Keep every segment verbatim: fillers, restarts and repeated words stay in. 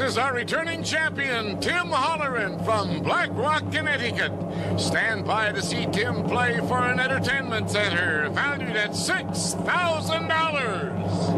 is our returning champion, Tim Holleran from Black Rock, Connecticut. Stand by to see Tim play for an entertainment center valued at six thousand dollars.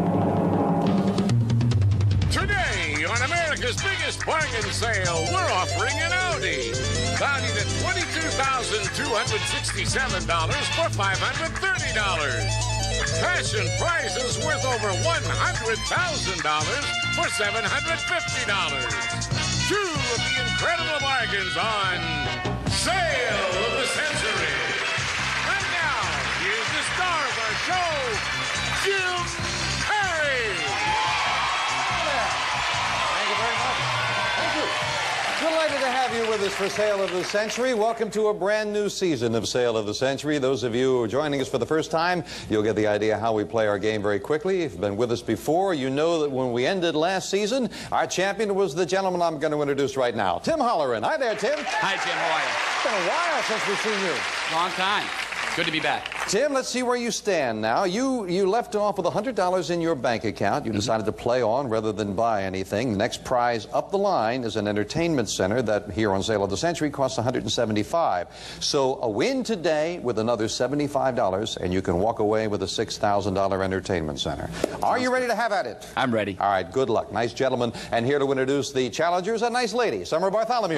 Today, on America's biggest bargain sale, we're offering an Audi valued at twenty-two thousand two hundred sixty-seven dollars for five hundred thirty dollars. Cash and prizes worth over one hundred thousand dollars for seven hundred fifty dollars. Two of the incredible bargains on Sale of the Century. And now, here's the star of our show, Jim Perry. Thank you very much. Thank you. Delighted to have you with us for Sale of the Century. Welcome to a brand new season of Sale of the Century. Those of you who are joining us for the first time, you'll get the idea how we play our game very quickly. If you've been with us before, you know that when we ended last season, our champion was the gentleman I'm going to introduce right now, Tim Holleran. Hi there, Tim. Hi, Jim. How are you? It's been a while since we've seen you. Long time. Good to be back. Tim, let's see where you stand now. You you left off with one hundred dollars in your bank account. You mm-hmm. decided to play on rather than buy anything. The next prize up the line is an entertainment center that here on Sale of the Century costs one hundred seventy-five dollars. So a win today with another seventy-five dollars, and you can walk away with a six thousand dollar entertainment center. Are you ready to have at it? I'm ready. All right, good luck. Nice gentleman. And here to introduce the challengers, a nice lady, Summer Bartholomew.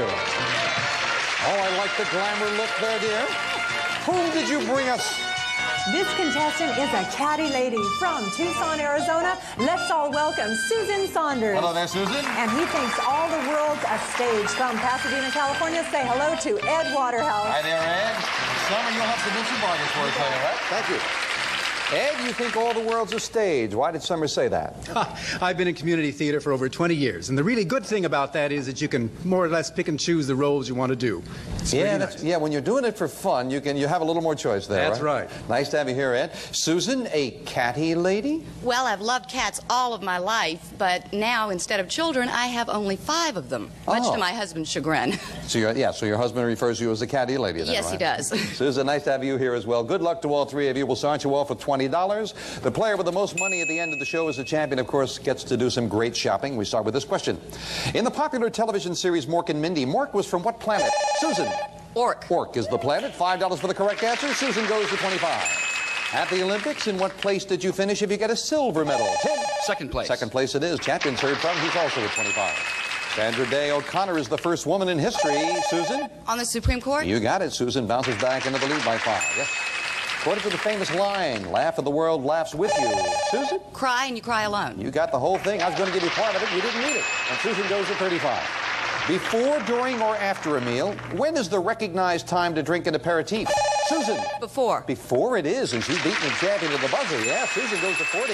Oh, I like the glamour look there, dear. Whom did you bring us? This contestant is a catty lady from Tucson, Arizona. Let's all welcome Susan Saunders. Hello there, Susan. And he thinks all the world's a stage. From Pasadena, California, say hello to Ed Waterhouse. Hi there, Ed. Summer, you'll have to do some bargains for us, right? Thank you. Ed, you think all the world's a stage. Why did Summer say that? I've been in community theater for over twenty years, and the really good thing about that is that you can more or less pick and choose the roles you want to do. It's yeah, really that's, nice. yeah. When you're doing it for fun, you can you have a little more choice there. That's right. right. Nice to have you here, Ed. Susan, a catty lady. Well, I've loved cats all of my life, but now instead of children, I have only five of them, much Oh. to my husband's chagrin. So you're, yeah, so your husband refers to you as a catty lady, then, Yes, right? he does. Susan, nice to have you here as well. Good luck to all three of you. We'll start you off with twenty dollars. The player with the most money at the end of the show is the champion, of course, gets to do some great shopping. We start with this question. In the popular television series Mork and Mindy, Mork was from what planet? Susan. Orc. Orc is the planet. Five dollars for the correct answer. Susan goes to twenty-five. At the Olympics, in what place did you finish if you get a silver medal? Tim. Second place. Second place it is. Champion's heard from. He's also at twenty-five. Sandra Day O'Connor is the first woman in history. Susan? On the Supreme Court? You got it. Susan bounces back into the lead by five. Yes. According to the famous line, laugh and the world laughs with you. Susan? Cry and you cry alone. You got the whole thing. I was going to give you part of it. You didn't need it. And Susan goes to thirty-five. Before, during, or after a meal, when is the recognized time to drink an aperitif? Susan? Before. Before it is, and she's beaten the champion to the buzzer. Yeah, Susan goes to forty.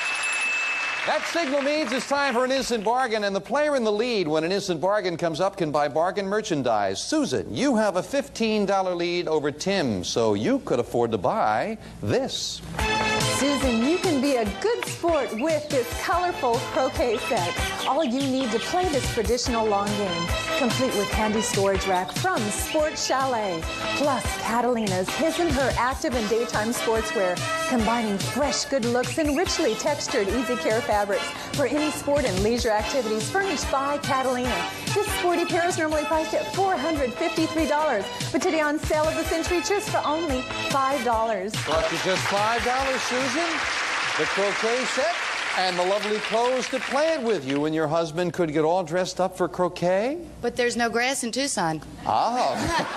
That signal means it's time for an instant bargain, and the player in the lead when an instant bargain comes up can buy bargain merchandise. Susan, you have a fifteen dollar lead over Tim, so you could afford to buy this. Susan, you can be a good sport with this colorful croquet set. All you need to play this traditional long game, complete with handy storage rack from Sports Chalet. Plus, Catalina's his and her active and daytime sportswear, combining fresh good looks and richly textured easy care fabrics for any sport and leisure activities furnished by Catalina. This sporty pair is normally priced at four hundred fifty-three dollars, but today on Sale of the Century, just for only five dollars. Cost you just five dollars, Susan. The croquet set and the lovely clothes to play it with. You and your husband could get all dressed up for croquet. But there's no grass in Tucson. Oh.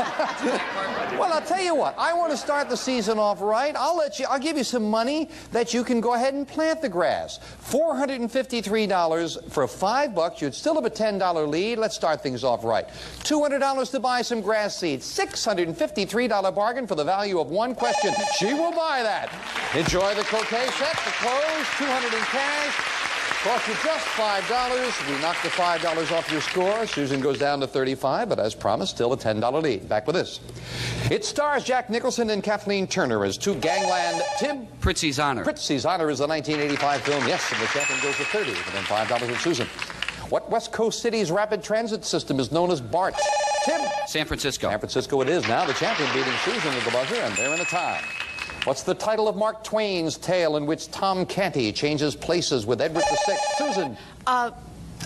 Well, I'll tell you what. I want to start the season off right. I'll let you. I'll give you some money that you can go ahead and plant the grass. four hundred fifty-three dollars for five bucks. You'd still have a ten dollar lead. Let's start things off right. two hundred dollars to buy some grass seeds. six hundred fifty-three dollar bargain for the value of one question. She will buy that. Enjoy the croquet set, the clothes, two hundred dollars in cash. Cost you just five dollars. We knocked the five dollars off your score. Susan goes down to thirty-five, but as promised, still a ten dollar lead. Back with this. It stars Jack Nicholson and Kathleen Turner as two gangland. Tim? Pritzi's Honor. Pritzi's Honor is the nineteen eighty-five film. Yes, and the champion goes to thirty, and then five dollars with Susan. What West Coast city's rapid transit system is known as BART? Tim? San Francisco. San Francisco it is now. The champion beating Susan with the buzzer, and they're in a tie. What's the title of Mark Twain's tale in which Tom Canty changes places with Edward the Sixth? Susan? Uh,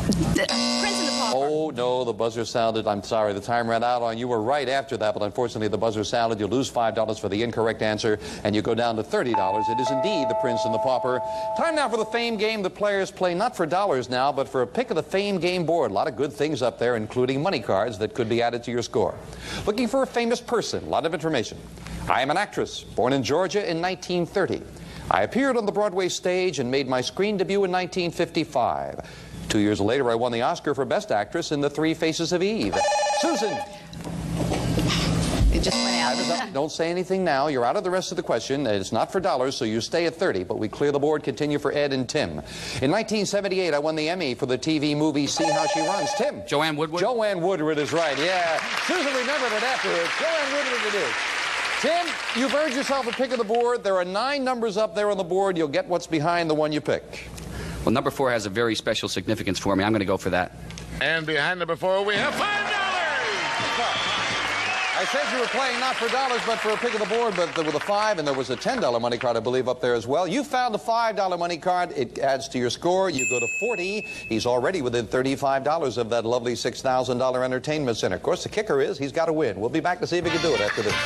The Prince and the Pauper. Oh, no, the buzzer sounded. I'm sorry, the time ran out on you. Were right after that, but unfortunately the buzzer sounded. You lose five dollars for the incorrect answer, and you go down to thirty dollars. It is indeed the Prince and the Pauper. Time now for the Fame game. The players play not for dollars now, but for a pick of the Fame game board. A lot of good things up there, including money cards that could be added to your score. Looking for a famous person. A lot of information. I am an actress, born in Georgia in nineteen thirty. I appeared on the Broadway stage and made my screen debut in nineteen fifty-five. Two years later, I won the Oscar for Best Actress in The Three Faces of Eve. Susan. It just went out. Don't say anything now. You're out of the rest of the question. It's not for dollars, so you stay at thirty, but we clear the board. Continue for Ed and Tim. In nineteen seventy-eight, I won the Emmy for the T V movie See How She Runs. Tim. Joanne Woodward? Joanne Woodward is right, yeah. Susan remembered it afterwards. Joanne Woodward it is. Tim, you've earned yourself a pick of the board. There are nine numbers up there on the board. You'll get what's behind the one you pick. Well, number four has a very special significance for me. I'm going to go for that. And behind number four, we have five dollars. I said you were playing not for dollars, but for a pick of the board, but there was a five, and there was a ten dollar money card, I believe, up there as well. You found the five dollar money card. It adds to your score. You go to forty. He's already within thirty-five dollars of that lovely six thousand dollar entertainment center. Of course, the kicker is he's got to win. We'll be back to see if he can do it after this.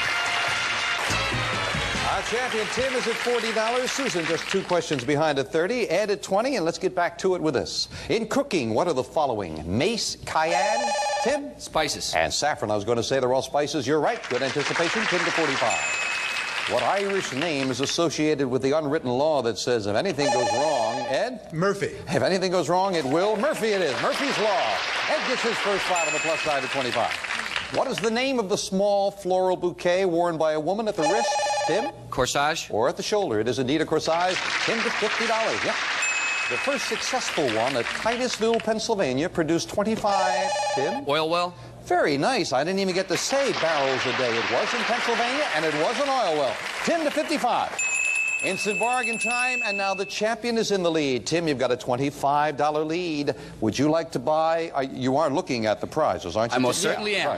Our champion, Tim, is at forty dollars. Susan, just two questions behind at thirty. Ed at twenty, and let's get back to it with this. In cooking, what are the following? Mace, cayenne, Tim? Spices. And saffron. I was going to say they're all spices. You're right. Good anticipation. Tim to forty-five. What Irish name is associated with the unwritten law that says if anything goes wrong, Ed? Murphy. If anything goes wrong, it will. Murphy it is. Murphy's Law. Ed gets his first five on the plus side of twenty-five. What is the name of the small floral bouquet worn by a woman at the wrist, Tim? Corsage. Or at the shoulder. It is indeed a corsage. Tim to fifty dollars. Yep. The first successful one at Titusville, Pennsylvania, produced twenty-five, Tim? Oil well. Very nice. I didn't even get to say barrels a day. It was in Pennsylvania, and it was an oil well. Tim to fifty-five. Instant bargain time, and now the champion is in the lead. Tim, you've got a twenty-five dollar lead. Would you like to buy? Uh, you are looking at the prizes, aren't you? I most Yeah, certainly am. right.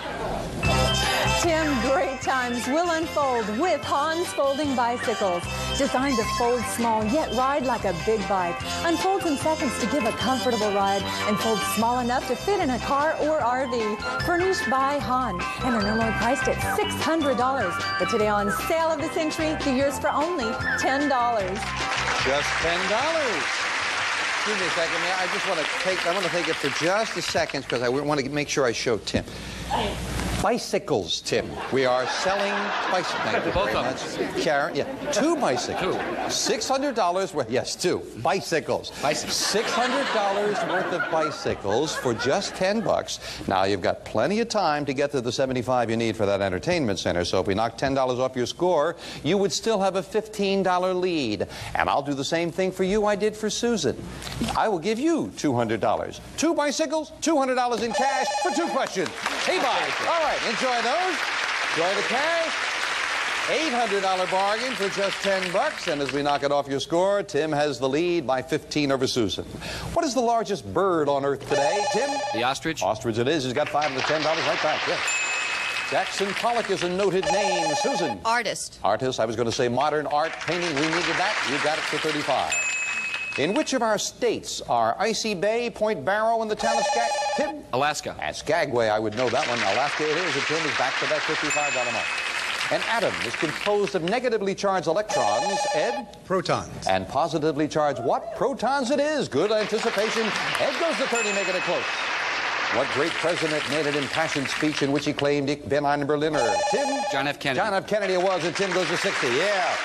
Tim, great times will unfold with Hans Folding Bicycles. Designed to fold small, yet ride like a big bike. Unfolds in seconds to give a comfortable ride and folds small enough to fit in a car or R V. Furnished by Han and are normally priced at six hundred dollars. But today on Sale of the Century, the year's for only ten dollars. Just ten dollars. Excuse me a second. I just want to take, I want to take it for just a second because I want to make sure I show Tim. Bicycles, Tim. We are selling bicycles. Thank you Both very of much. Karen, yeah, two bicycles. Two. six hundred dollars worth, yes, two. Bicycles. Bicycles. six hundred dollars worth of bicycles for just ten bucks. Now, you've got plenty of time to get to the seventy-five you need for that entertainment center. So if we knock ten dollars off your score, you would still have a fifteen dollar lead. And I'll do the same thing for you I did for Susan. I will give you two hundred dollars. Two bicycles, two hundred dollars in cash for two questions. Hey, bye. All right, enjoy those. Enjoy the cash. eight hundred dollar bargain for just ten bucks. And as we knock it off your score, Tim has the lead by fifteen over Susan. What is the largest bird on Earth today, Tim? The ostrich. Ostrich it is. He's got five of the ten dollars right back, yes. Jackson Pollock is a noted name. Susan? Artist. Artist. I was going to say modern art painting. We needed that. You got it for thirty-five. In which of our states are Icy Bay, Point Barrow, and the town of Skag... Tim? Alaska. At Skagway, I would know that one. Alaska it is, and Tim is back to that fifty-five dollar mark. An atom is composed of negatively charged electrons, Ed? Protons. And positively charged what? Protons it is. Good anticipation. Ed goes to thirty, making it close. What great president made an impassioned speech in which he claimed Ich bin ein Berliner? Tim? John F. Kennedy. John F. Kennedy it was, and Tim goes to sixty. Yeah.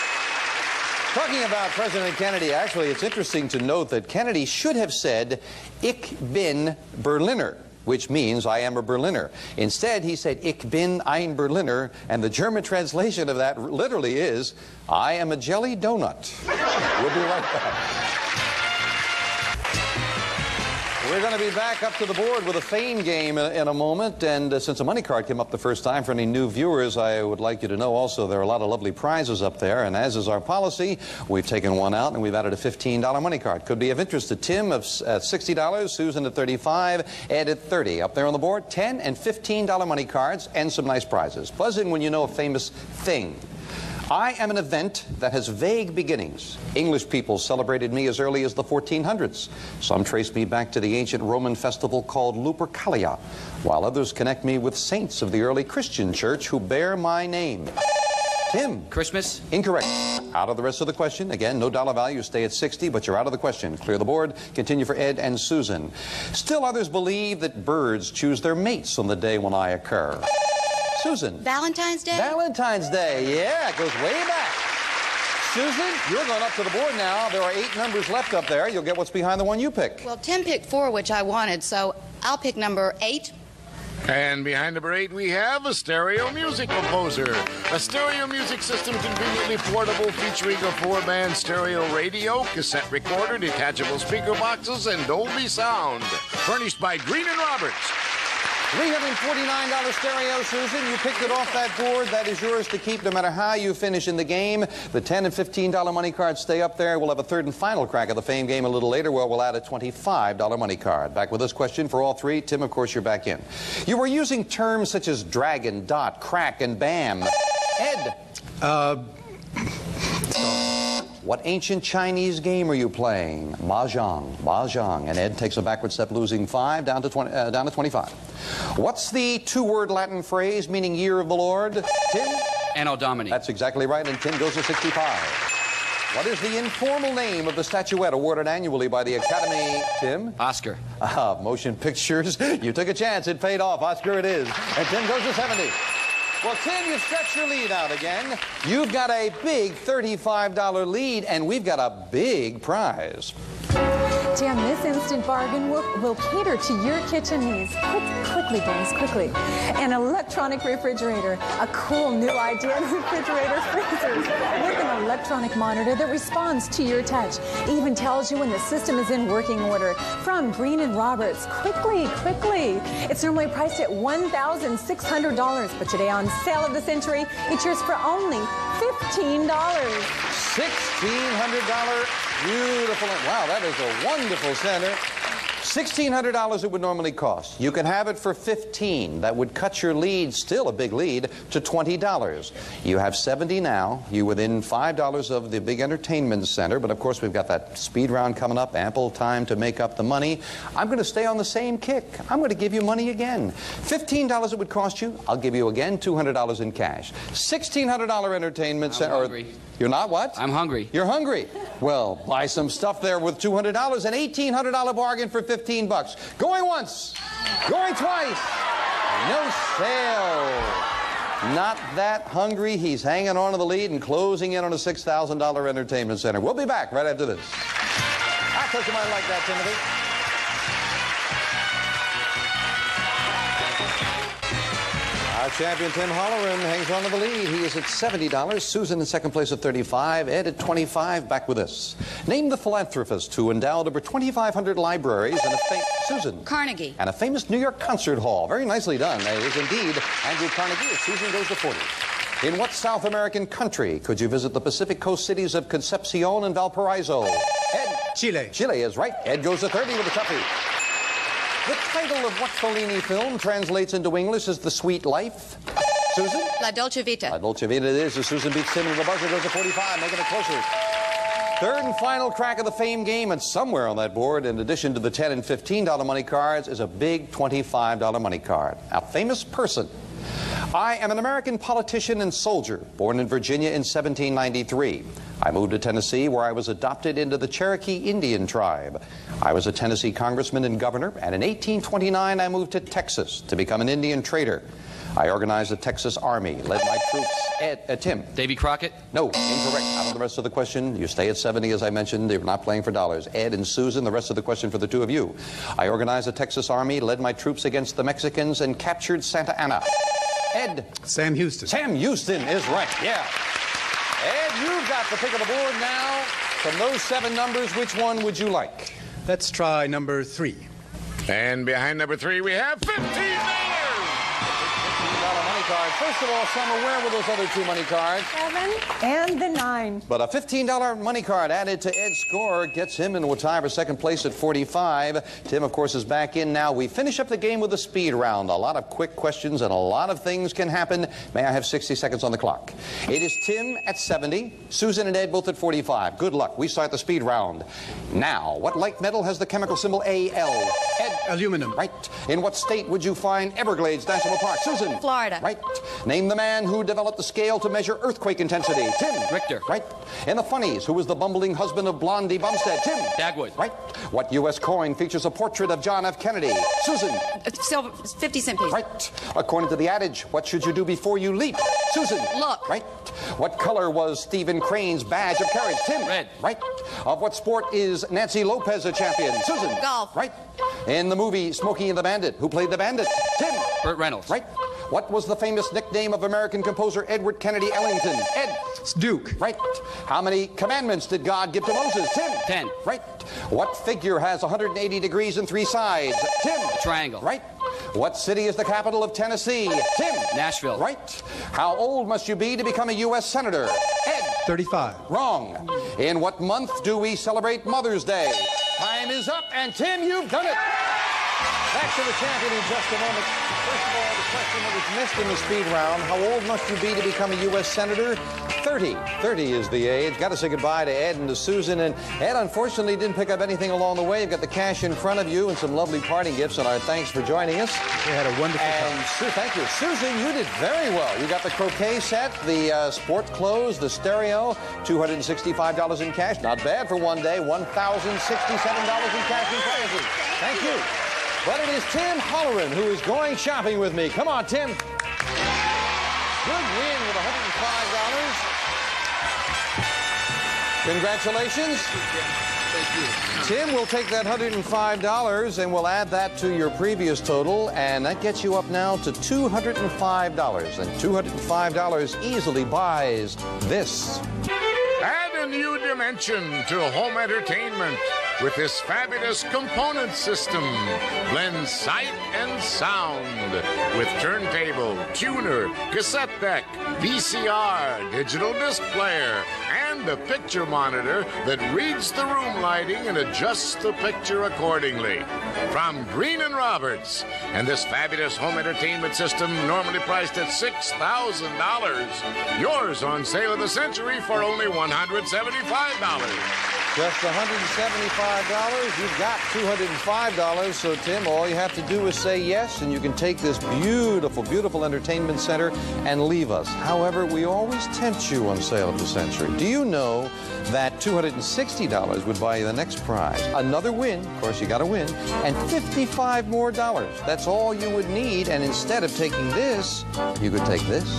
Talking about President Kennedy, actually, it's interesting to note that Kennedy should have said, Ich bin Berliner, which means I am a Berliner. Instead, he said, Ich bin ein Berliner, and the German translation of that literally is, I am a jelly donut. We'll be right back. We're going to be back up to the board with a Fame game in, in a moment, and uh, since a money card came up the first time for any new viewers, I would like you to know also there are a lot of lovely prizes up there, and as is our policy, we've taken one out and we've added a fifteen dollar money card. Could be of interest to Tim of uh, sixty dollars, Susan at thirty-five dollars, Ed at thirty dollars. Up there on the board, ten and fifteen dollar money cards and some nice prizes. Buzz in when you know a famous thing. I am an event that has vague beginnings. English people celebrated me as early as the fourteen hundreds. Some trace me back to the ancient Roman festival called Lupercalia, while others connect me with saints of the early Christian church who bear my name. Tim. Christmas? Incorrect. Out of the rest of the question. Again, no dollar value. Stay at sixty, but you're out of the question. Clear the board. Continue for Ed and Susan. Still others believe that birds choose their mates on the day when I occur. Susan. Valentine's Day? Valentine's Day. Yeah, it goes way back. Susan, you're going up to the board now. There are eight numbers left up there. You'll get what's behind the one you pick. Well, Tim picked four, which I wanted, so I'll pick number eight. And behind number eight, we have a stereo music composer. A stereo music system conveniently portable featuring a four-band stereo radio, cassette recorder, detachable speaker boxes, and Dolby sound. Furnished by Green and Roberts. three hundred forty-nine dollar stereo, Susan. You picked it off that board. That is yours to keep no matter how you finish in the game. The ten and fifteen dollar money cards stay up there. We'll have a third and final crack of the fame game a little later where we'll add a twenty-five dollar money card. Back with this question for all three. Tim, of course, you're back in. You were using terms such as dragon, dot, crack, and bam. Ed. Uh... What ancient Chinese game are you playing? Mahjong. Mahjong. And Ed takes a backward step, losing five, down to, twenty, uh, down to twenty-five. What's the two-word Latin phrase meaning year of the Lord? Tim? Anno Domini. That's exactly right, and Tim goes to sixty-five. What is the informal name of the statuette awarded annually by the Academy? Tim? Oscar. Ah, motion pictures. You took a chance. It paid off. Oscar it is. And Tim goes to seventy. Well, Tim, you've stretched your lead out again. You've got a big thirty-five dollar lead, and we've got a big prize. Tim, this instant bargain will, will cater to your kitchen needs. Quick, quickly, guys, quickly. An electronic refrigerator, a cool new idea in refrigerator freezers with an electronic monitor that responds to your touch. Even tells you when the system is in working order. From Green and Roberts, quickly, quickly. It's normally priced at one thousand six hundred dollars, but today on Sale of the Century, it's yours for only fifteen dollars. sixteen hundred dollars. Beautiful. Wow, that is a wonderful center. sixteen hundred dollars it would normally cost. You can have it for fifteen dollars. That would cut your lead, still a big lead, to twenty dollars. You have seventy now. You within five dollars of the big entertainment center, but of course we've got that speed round coming up, ample time to make up the money. I'm going to stay on the same kick. I'm going to give you money again. fifteen dollars it would cost you. I'll give you again two hundred dollars in cash. sixteen hundred dollar entertainment center. I'm hungry. You're not what? I'm hungry. You're hungry? Well, buy some stuff there with two hundred dollars, an eighteen hundred dollar bargain for fifteen bucks. Going once, going twice, no sale. Not that hungry. He's hanging on to the lead and closing in on a six thousand dollar entertainment center. We'll be back right after this. I'll touch your mind like that, Timothy. Our champion, Tim Holleran, hangs on to the lead. He is at seventy dollars. Susan in second place at thirty-five dollars. Ed at twenty-five dollars. Back with us. Name the philanthropist who endowed over twenty-five hundred libraries and a famous... Susan. Carnegie. And a famous New York concert hall. Very nicely done. It is indeed Andrew Carnegie. Susan goes to forty. In what South American country could you visit the Pacific Coast cities of Concepcion and Valparaiso? Ed. Chile. Chile is right. Ed goes to thirty with a toughie. The title of what Fellini film translates into English as The Sweet Life? Susan? La Dolce Vita. La Dolce Vita it is. As Susan beats Tim with the buzzer, goes to forty-five, making it closer. Third and final crack of the fame game, and somewhere on that board, in addition to the ten and fifteen dollar money cards, is a big twenty-five dollar money card. A famous person. I am an American politician and soldier, born in Virginia in seventeen ninety-three. I moved to Tennessee, where I was adopted into the Cherokee Indian tribe. I was a Tennessee congressman and governor, and in eighteen twenty-nine I moved to Texas to become an Indian trader. I organized the Texas Army, led my troops. Ed, uh, Tim. Davy Crockett? No, incorrect. Out of the rest of the question, you stay at seventy, as I mentioned. You're not playing for dollars. Ed and Susan, the rest of the question for the two of you. I organized the Texas Army, led my troops against the Mexicans, and captured Santa Ana. Ed. Sam Houston. Sam Houston is right, yeah. Ed, you've got the pick of the board now. From those seven numbers, which one would you like? Let's try number three. And behind number three, we have fifteen dollars. fifteen dollar money card. First of all, Summer, where were those other two money cards? Seven and the nine. But a fifteen dollar money card added to Ed's score gets him into a tie for second place at forty-five. Tim, of course, is back in now. We finish up the game with a speed round. A lot of quick questions and a lot of things can happen. May I have sixty seconds on the clock? It is Tim at seventy, Susan and Ed both at forty-five. Good luck. We start the speed round. Now, what light metal has the chemical symbol A L? Ed. Aluminum. Right. In what state would you find Everglades National Park? Susan. Florida. Right. Name the man who developed the scale to measure earthquake intensity. Tim. Richter. Right. In the Funnies, who was the bumbling husband of Blondie Bumstead? Tim. Dagwood. Right. What U S coin features a portrait of John F. Kennedy? Susan. Uh, silver, fifty cent piece. Right. According to the adage, what should you do before you leap? Susan. Look. Right. What color was Stephen Crane's badge of courage? Tim. Red. Right. Of what sport is Nancy Lopez a champion? Susan. Golf. Right. In the movie Smokey and the Bandit, who played the bandit? Tim. Burt Reynolds. Right. What was the famous nickname of American composer Edward Kennedy Ellington? Ed. It's Duke. Right. How many commandments did God give to Moses? Tim. Ten. Right. What figure has one hundred eighty degrees and three sides? Tim. A triangle. Right. What city is the capital of Tennessee? Tim. Nashville. Right. How old must you be to become a U S senator? Ed. thirty-five. Wrong. In what month do we celebrate Mother's Day? Time is up, and Tim, you've done it. Back to the champion in just a moment. First of all, the question that was missed in the speed round, how old must you be to become a U S senator? thirty. thirty is the age. Got to say goodbye to Ed and to Susan. And Ed, unfortunately, didn't pick up anything along the way. You've got the cash in front of you and some lovely parting gifts, and our thanks for joining us. We had a wonderful And time. Sue, thank you. Susan, you did very well. You got the croquet set, the uh, sport clothes, the stereo, two hundred sixty-five dollars in cash. Not bad for one day. one thousand sixty-seven dollars in cash and prizes. Thank you. But it is Tim Holleran who is going shopping with me. Come on, Tim. Good win with one hundred five dollars. Congratulations. Thank you. Tim, we'll take that one hundred five dollars and we'll add that to your previous total, and that gets you up now to two hundred five dollars. And two hundred five dollars easily buys this. Add a new dimension to home entertainment with this fabulous component system. Blends sight and sound with turntable, tuner, cassette deck, V C R, digital disc player, and a picture monitor that reads the room lighting and adjusts the picture accordingly. From Green and Roberts. And this fabulous home entertainment system, normally priced at six thousand dollars. Yours on sale of the century for only one hundred seventy-five dollars. Just one hundred seventy-five dollars. You've got two hundred five dollars. So, Tim, all you have to do is say yes, and you can take this beautiful, beautiful entertainment center and leave us. However, we always tempt you on sale of the century. Do you know that two hundred sixty dollars would buy you the next prize? Another win. Of course, you got to win. And fifty-five more dollars. That's all you would need. And instead of taking this, you could take this.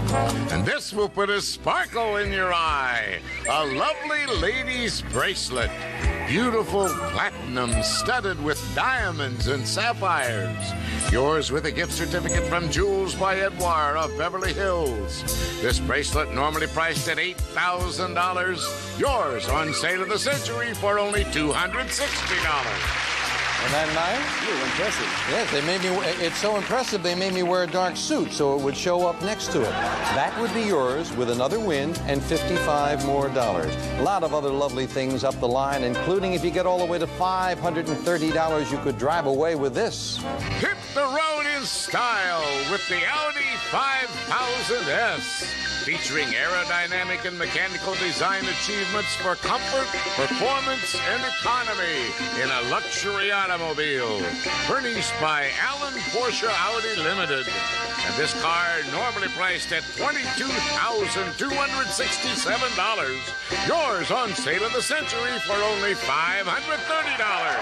And this will put a sparkle in your eye. A lovely lady's bracelet. Beautiful platinum studded with diamonds and sapphires. Yours with a gift certificate from Jewels by Edouard of Beverly Hills. This bracelet normally priced at eight thousand dollars. Yours on sale of the century for only two hundred sixty dollars. Isn't that nice? Ooh, impressive. Yes, they made me. It's so impressive they made me wear a dark suit so it would show up next to it. That would be yours with another win and fifty-five more dollars. A lot of other lovely things up the line, including if you get all the way to five hundred thirty dollars, you could drive away with this. Hit the road in style with the Audi five thousand S. Featuring aerodynamic and mechanical design achievements for comfort, performance, and economy in a luxury automobile. Furnished by Allen Porsche Audi Limited. And this car, normally priced at twenty-two thousand two hundred sixty-seven dollars. Yours on sale of the century for only five hundred thirty dollars.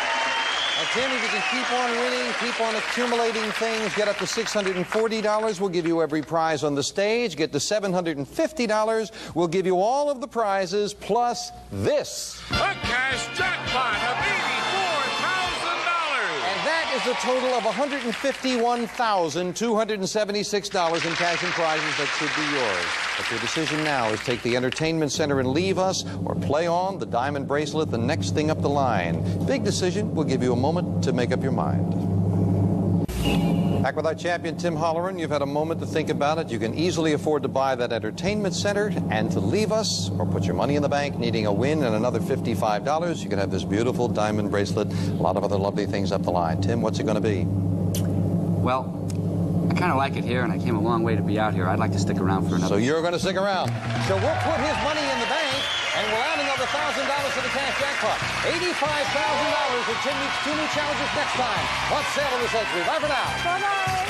Now, Tim, if you can keep on winning, keep on accumulating things, get up to six hundred forty dollars, we'll give you every prize on the stage. Get to seven hundred fifty dollars, we'll give you all of the prizes, plus this. A cash jackpot of eighty-four thousand dollars. And that is a total of one hundred fifty-one thousand two hundred seventy-six dollars in cash and prizes that should be yours. But your decision now is take the entertainment center and leave us, or play on the diamond bracelet, the next thing up the line. Big decision. We'll give you a moment to make up your mind. Back with our champion, Tim Holleran. You've had a moment to think about it. You can easily afford to buy that entertainment center and to leave us or put your money in the bank needing a win and another fifty-five dollars. You can have this beautiful diamond bracelet, a lot of other lovely things up the line. Tim, what's it going to be? Well, I kind of like it here, and I came a long way to be out here. I'd like to stick around for another. So you're going to stick around. So we'll put his money in the bank, and we'll add another one thousand dollars to the cash jackpot. eighty-five thousand dollars with two new, two new challenges next time on Sale of the Century. Bye for now. Bye-bye.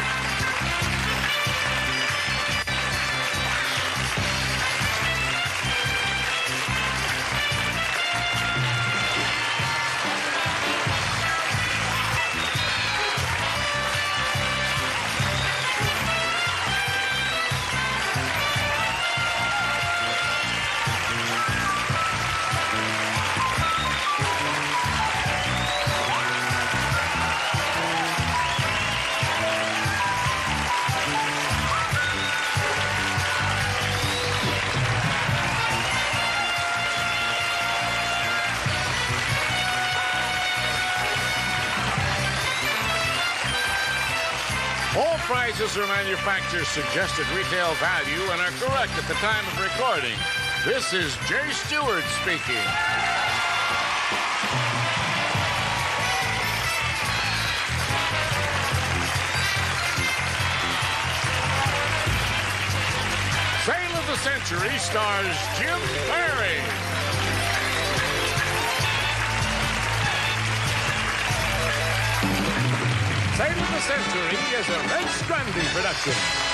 All prices are manufacturer's suggested retail value and are correct at the time of recording. This is Jay Stewart speaking. Sale of the Century stars Jim Barry. Sale of the Century is a Red Strandy production.